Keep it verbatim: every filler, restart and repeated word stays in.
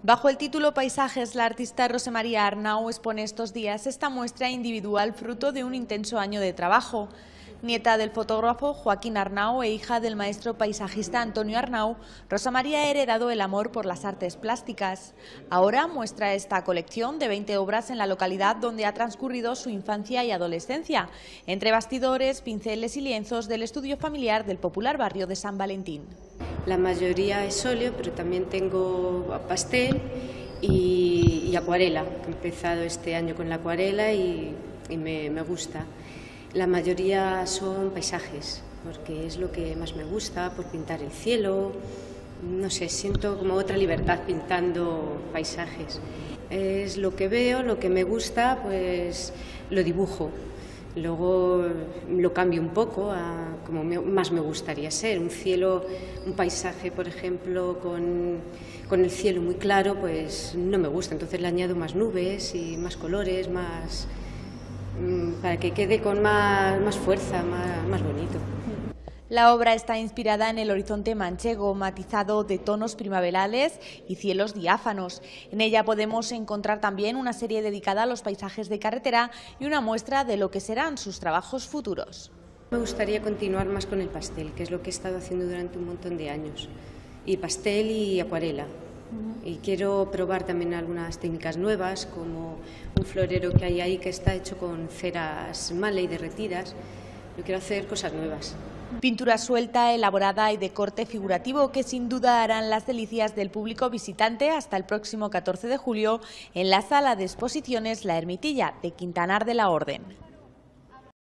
Bajo el título Paisajes, la artista Rosa María Arnau expone estos días esta muestra individual fruto de un intenso año de trabajo. Nieta del fotógrafo Joaquín Arnau e hija del maestro paisajista Antonio Arnau, Rosa María ha heredado el amor por las artes plásticas. Ahora muestra esta colección de veinte obras en la localidad donde ha transcurrido su infancia y adolescencia, entre bastidores, pinceles y lienzos del estudio familiar del popular barrio de San Valentín. La mayoría es óleo, pero también tengo pastel y, y acuarela. He empezado este año con la acuarela y, y me, me gusta. La mayoría son paisajes, porque es lo que más me gusta, por pintar el cielo. No sé, siento como otra libertad pintando paisajes. Es lo que veo, lo que me gusta, pues lo dibujo. Luego lo cambio un poco a como me, más me gustaría ser. Un cielo, un paisaje, por ejemplo, con, con el cielo muy claro, pues no me gusta. Entonces le añado más nubes y más colores, más para que quede con más, más fuerza, más, más bonito. La obra está inspirada en el horizonte manchego, matizado de tonos primaverales y cielos diáfanos. En ella podemos encontrar también una serie dedicada a los paisajes de carretera y una muestra de lo que serán sus trabajos futuros. Me gustaría continuar más con el pastel, que es lo que he estado haciendo durante un montón de años. Y pastel y acuarela. Y quiero probar también algunas técnicas nuevas, como un florero que hay ahí que está hecho con ceras Maley derretidas. Yo quiero hacer cosas nuevas. Pintura suelta, elaborada y de corte figurativo que sin duda harán las delicias del público visitante hasta el próximo catorce de julio en la sala de exposiciones La Ermitilla de Quintanar de la Orden.